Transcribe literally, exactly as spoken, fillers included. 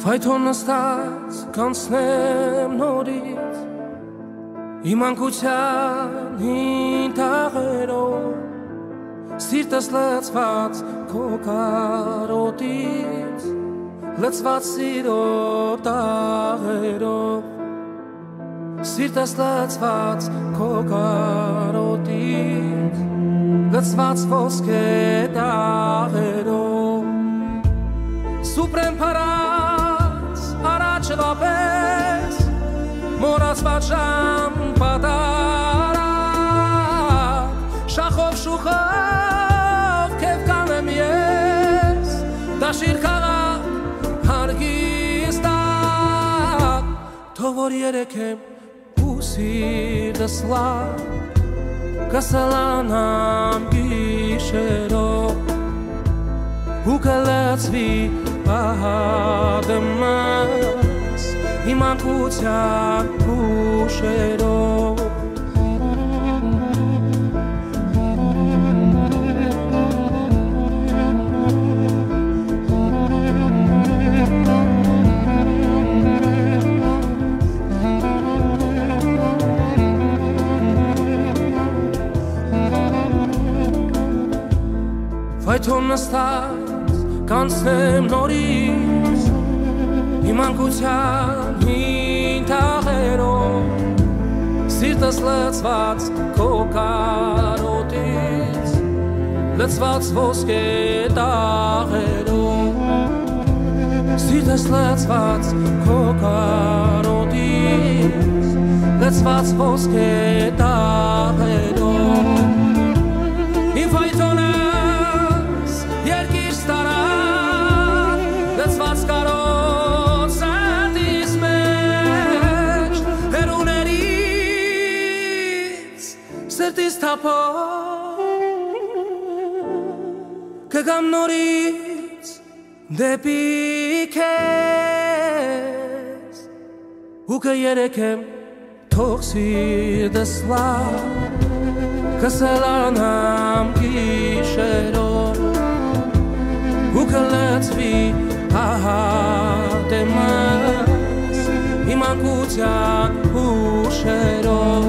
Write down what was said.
Ֆայթոն նստած կանցնեմ նորից Իմ անկության հին տաղերով Սիրտս լծված քո կարոտից Լծված սիրո տաղերով Սիրտս լծված քո կարոտից Լծված ոսկե տաղերով Սուպրեմ փարած առաջվապես Մորացված ժամ պատարակ Շախով շուխով կև կանեմ ես Դաշիր քաղաք հարգիստակ Թող որ երեքեմ ու սիրտս լավ Կսլանամ գիշերով Ու կլծվի պահադմս Իմ անկության հուշերով Ֆայթոն նստած կանցնեմ նորից Իմ անկության հին տաղերով Սիրտս լծված քո կարոտից Լծված ոսկե տաղերով Սիրտս լծված քո կարոտից Լծված ոսկե տաղերով Իմ ֆայթոնը Սրտիս թափով Կգամ նորից դեպի քեզ Ու կերեքեմ թող սիրտս լավ Կսլանամ գիշերով Ու կլծվի հահատեմս Իմ անկության հուշերով